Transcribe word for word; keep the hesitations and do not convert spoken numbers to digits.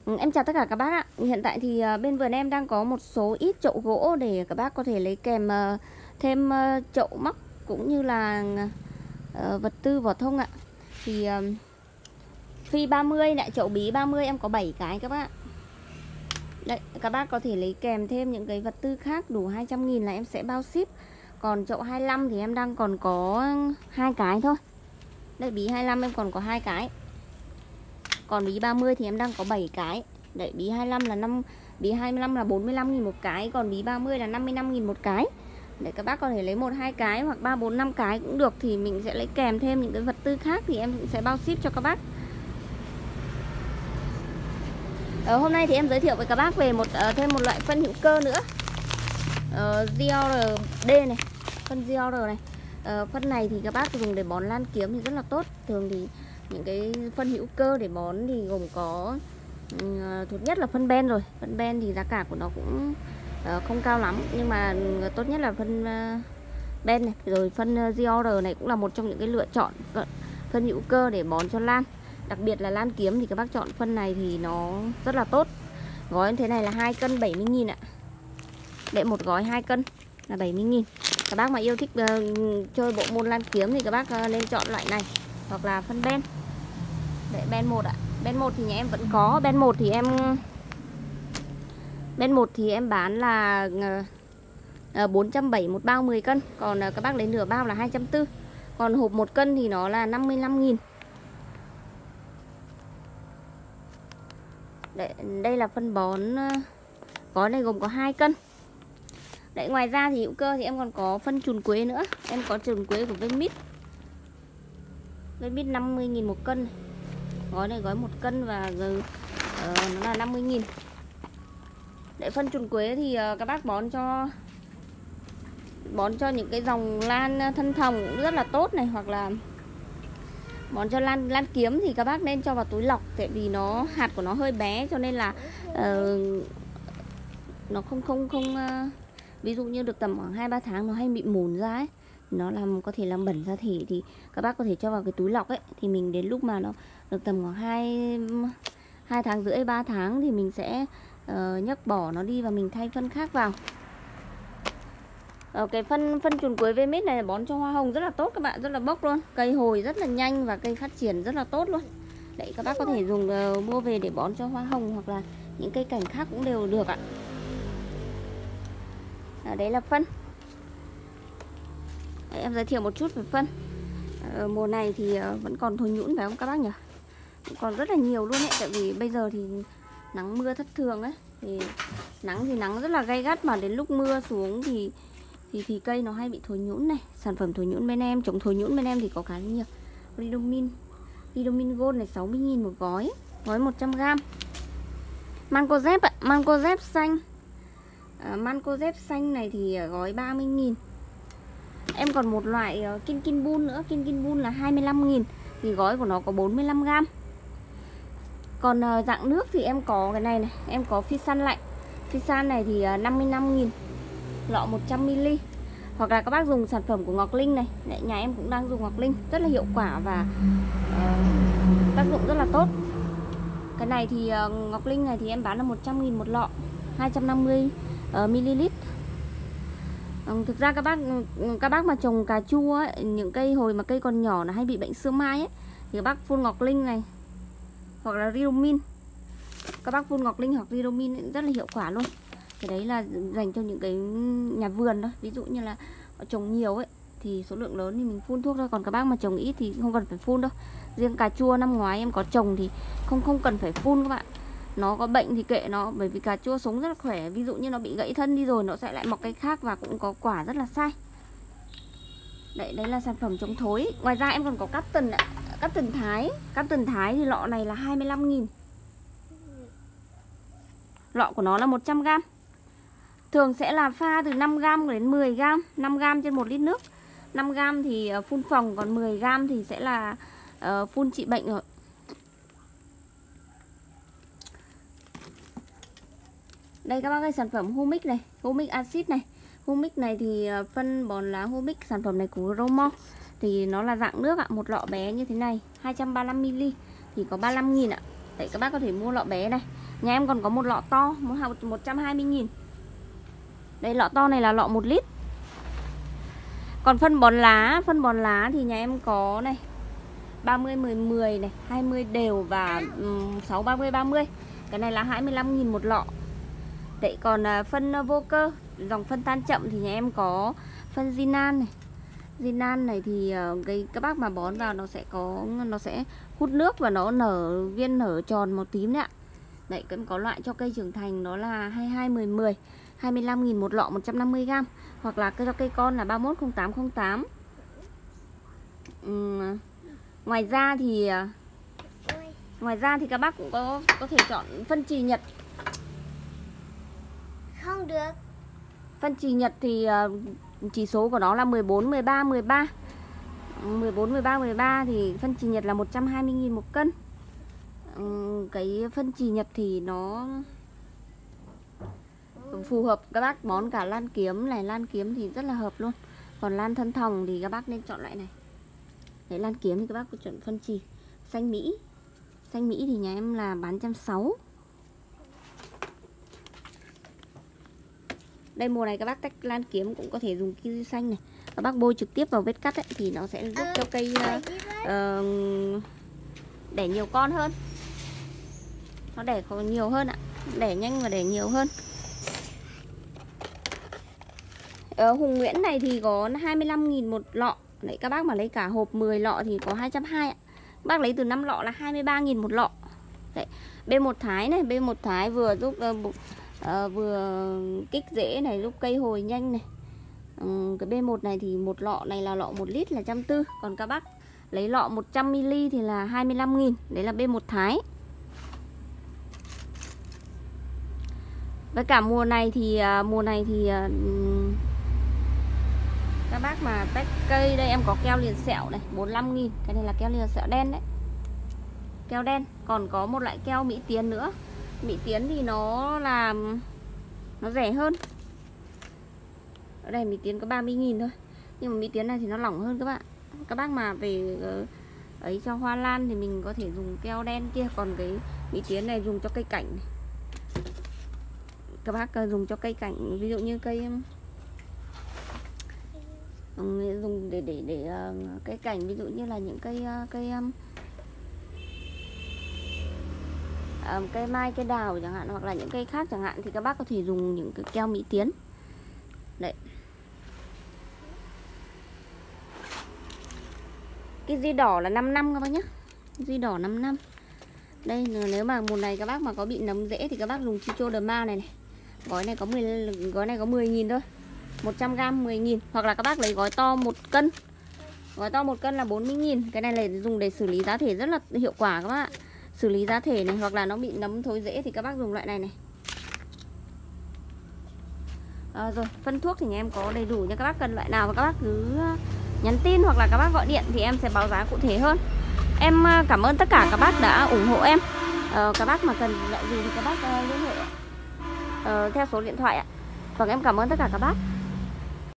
Em chào tất cả các bác ạ. Hiện tại thì bên vườn em đang có một số ít chậu gỗ để các bác có thể lấy kèm thêm chậu móc cũng như là vật tư vỏ thông ạ. Thì phi ba mươi lại chậu bí ba mươi em có bảy cái các bác. Đấy, các bác có thể lấy kèm thêm những cái vật tư khác đủ hai trăm nghìn là em sẽ bao ship. Còn chậu hai mươi lăm thì em đang còn có hai cái thôi. Đây, bí hai mươi lăm em còn có hai cái. Còn bí ba mươi thì em đang có bảy cái. Đấy, bí hai mươi lăm là năm, bí hai mươi lăm là bốn mươi lăm nghìn một cái, còn bí ba mươi là năm mươi lăm nghìn một cái. Để các bác có thể lấy một hai cái hoặc ba bốn năm cái cũng được, thì mình sẽ lấy kèm thêm những cái vật tư khác thì em sẽ bao ship cho các bác. Ờ, hôm nay thì em giới thiệu với các bác về một uh, thêm một loại phân hữu cơ nữa. Uh, giê rờ đê này, phân giê rờ này. Uh, phân này thì các bác dùng để bón lan kiếm thì rất là tốt. Thường thì những cái phân hữu cơ để bón thì gồm có uh, thứ nhất là phân ben rồi. Phân ben thì giá cả của nó cũng uh, không cao lắm, nhưng mà tốt nhất là phân uh, ben này. Rồi phân uh, giê rờ này cũng là một trong những cái lựa chọn phân hữu cơ để bón cho lan. Đặc biệt là lan kiếm thì các bác chọn phân này thì nó rất là tốt. Gói thế này là hai cân bảy mươi nghìn ạ. Để một gói hai cân là bảy mươi nghìn. Các bác mà yêu thích uh, chơi bộ môn lan kiếm thì các bác uh, nên chọn loại này. Hoặc là phân ben. Để ben một ạ. Ben một thì nhà em vẫn có. Ben một thì em Ben một thì em bán là uh, bốn trăm bảy mươi một bao mười cân. Còn uh, các bác lấy nửa bao là hai trăm bốn mươi. Còn hộp một cân thì nó là năm mươi lăm nghìn. Đấy, đây là phân bón gói này gồm có hai cân. Đấy, ngoài ra thì hữu cơ thì em còn có phân trùn quế nữa. Em có trùn quế của Venmit. Venmit năm mươi nghìn một cân. Gói này gói một cân và uh, nó là năm mươi nghìn. Đấy, phân trùn quế thì uh, các bác bón cho bón cho những cái dòng lan thân thòng cũng rất là tốt này, hoặc là bón cho lan lan kiếm thì các bác nên cho vào túi lọc, tại vì nó hạt của nó hơi bé cho nên là uh, nó không không không uh, ví dụ như được tầm khoảng hai ba tháng nó hay bị mùn ra ấy, nó làm có thể làm bẩn da thể, thì các bác có thể cho vào cái túi lọc ấy, thì mình đến lúc mà nó được tầm khoảng hai hai tháng rưỡi ba tháng thì mình sẽ uh, nhấc bỏ nó đi và mình thay phân khác vào. Ờ, cái phân phân trùn quế Venmit này bón cho hoa hồng rất là tốt các bạn, rất là bốc luôn, cây hồi rất là nhanh và cây phát triển rất là tốt luôn. Đấy, các bác có thể dùng uh, mua về để bón cho hoa hồng hoặc là những cây cảnh khác cũng đều được ạ. À, đấy là phân. Đấy, em giới thiệu một chút về phân. Ờ, mùa này thì uh, vẫn còn thối nhũn phải không các bác nhỉ? Còn rất là nhiều luôn ấy, tại vì bây giờ thì nắng mưa thất thường ấy, thì nắng thì nắng rất là gay gắt, mà đến lúc mưa xuống thì thì thì cây nó hay bị thối nhũn này. Sản phẩm thối nhũn bên em, chống thối nhũn bên em thì có khá nhiều. Ridomin, Ridomin Gold này sáu mươi nghìn một gói, gói một trăm gam. Mancozeb ạ, Mancozeb xanh. À, Mancozeb xanh này thì gói ba mươi nghìn. Em còn một loại uh, Kin Kin Bun nữa, Kin Kin Bun là hai mươi lăm nghìn, thì gói của nó có bốn mươi lăm gam. Còn uh, dạng nước thì em có cái này này, em có Fisan lạnh. Fisan này thì uh, năm mươi lăm nghìn, lọ một trăm mi li lít. Hoặc là các bác dùng sản phẩm của Ngọc Linh này. Đấy, nhà em cũng đang dùng Ngọc Linh, rất là hiệu quả và uh, tác dụng rất là tốt. Cái này thì uh, Ngọc Linh này thì em bán là một trăm nghìn một lọ, hai trăm năm mươi mi li lít. uh, Thực ra các bác các bác mà trồng cà chua ấy, những cây hồi mà cây còn nhỏ nó hay bị bệnh sương mai ấy, thì các bác phun Ngọc Linh này hoặc là Ridomin. Các bác phun Ngọc Linh hoặc Ridomin rất là hiệu quả luôn. Cái đấy là dành cho những cái nhà vườn thôi. Ví dụ như là trồng nhiều ấy thì số lượng lớn thì mình phun thuốc thôi. Còn các bác mà trồng ít thì không cần phải phun đâu. Riêng cà chua năm ngoái em có trồng thì không không cần phải phun các bạn. Nó có bệnh thì kệ nó, bởi vì cà chua sống rất là khỏe. Ví dụ như nó bị gãy thân đi rồi nó sẽ lại mọc cái khác và cũng có quả rất là sai. Đấy, đấy là sản phẩm chống thối. Ngoài ra em còn có Captain ạ. Captain Thái. Captain Thái thì lọ này là hai mươi lăm nghìn. Lọ của nó là một trăm gam. Thường sẽ là pha từ năm gam đến mười gam, năm gam trên một lít nước. năm gam thì phun phòng, còn mười gam thì sẽ là uh, phun trị bệnh rồi. Đây các bác ơi, sản phẩm Humic này, Humic acid này. Humic này thì phân bón lá Humic, sản phẩm này của Romo. Thì nó là dạng nước ạ, một lọ bé như thế này, hai trăm ba mươi lăm mi li lít thì có ba mươi lăm nghìn ạ. Đấy, các bác có thể mua lọ bé này. Nhà em còn có một lọ to, một trăm hai mươi nghìn. Đây lọ to này là lọ một lít. Còn phân bón lá, phân bón lá thì nhà em có này ba mươi mười mười này, hai mươi đều và um, sáu ba mươi ba mươi. Cái này là hai mươi lăm nghìn một lọ. Đấy, còn uh, phân uh, vô cơ, dòng phân tan chậm thì nhà em có phân Zinan này. Zinan này thì uh, cái các bác mà bón vào nó sẽ có nó sẽ hút nước và nó nở viên nở tròn màu tím đấy ạ. Đấy, cũng có loại cho cây trưởng thành đó là hai mươi hai mười mười, hai mươi lăm nghìn một lọ một trăm năm mươi gam, hoặc là cho cây con là ba mươi mốt không tám không tám. Uhm, ngoài ra thì ngoài ra thì các bác cũng có có thể chọn phân trì Nhật. Không được. Phân trì Nhật thì uh, chỉ số của nó là mười bốn, mười ba, mười ba. mười bốn, mười ba, mười ba thì phân trì Nhật là một trăm hai mươi nghìn một cân. Um, cái phân trì Nhật thì nó phù hợp các bác bón cả lan kiếm này, lan kiếm thì rất là hợp luôn. Còn lan thân thòng thì các bác nên chọn loại này. Đấy, lan kiếm thì các bác có chọn phân trì xanh Mỹ. Xanh Mỹ thì nhà em là bán một trăm sáu mươi. Đây mùa này các bác tách lan kiếm cũng có thể dùng kiwi xanh này. Các bác bôi trực tiếp vào vết cắt ấy, thì nó sẽ giúp cho cây uh, uh, đẻ nhiều con hơn. Nó đẻ còn nhiều hơn ạ. Đẻ nhanh và đẻ nhiều hơn. Ở Hùng Nguyễn này thì có hai mươi lăm nghìn một lọ. Đấy, các bác mà lấy cả hộp mười lọ thì có hai trăm hai mươi ạ. Các bác lấy từ năm lọ là hai mươi ba nghìn một lọ. Đấy, B một Thái này, B một Thái vừa giúp uh, uh, vừa kích rễ này, giúp cây hồi nhanh này. um, Cái B một này thì một lọ này là lọ một lít là một trăm bốn mươi. Còn các bác lấy lọ một trăm mi li thì là hai mươi lăm nghìn. Đấy là B một Thái. Với cả mùa này thì uh, mùa này thì uh, các bác mà tách cây, đây em có keo liền sẹo này, bốn mươi lăm nghìn. Cái này là keo liền sẹo đen đấy. Keo đen. Còn có một loại keo Mỹ Tiến nữa. Mỹ Tiến thì nó là nó rẻ hơn. Ở đây Mỹ Tiến có ba mươi nghìn thôi. Nhưng mà Mỹ Tiến này thì nó lỏng hơn các bạn. Các bác mà về ấy cho hoa lan thì mình có thể dùng keo đen kia. Còn cái Mỹ Tiến này dùng cho cây cảnh này. Các bác dùng cho cây cảnh, ví dụ như cây dùng để để để uh, cây cảnh, ví dụ như là những cây uh, cây um, uh, cây mai, cây đào chẳng hạn, hoặc là những cây khác chẳng hạn, thì các bác có thể dùng những cái keo Mỹ Tiến. Đấy. Cái di đỏ là năm năm các bác nhé. Di đỏ năm năm. Đây, nếu mà mùa này các bác mà có bị nấm rễ thì các bác dùng Trichoderma này này. Gói này có mười, gói này có mười nghìn thôi. một trăm gam mười nghìn. Hoặc là các bác lấy gói to một cân. Gói to một cân là bốn mươi nghìn. Cái này là dùng để xử lý giá thể rất là hiệu quả các bác ạ. Xử lý giá thể này, hoặc là nó bị nấm thối rễ thì các bác dùng loại này này. À, rồi, phân thuốc thì nhà em có đầy đủ nha. Các bác cần loại nào và các bác cứ nhắn tin hoặc là các bác gọi điện thì em sẽ báo giá cụ thể hơn. Em cảm ơn tất cả các bác đã ủng hộ em. à, Các bác mà cần loại gì thì các bác uh, liên hệ uh, theo số điện thoại ạ. Vâng, em cảm ơn tất cả các bác.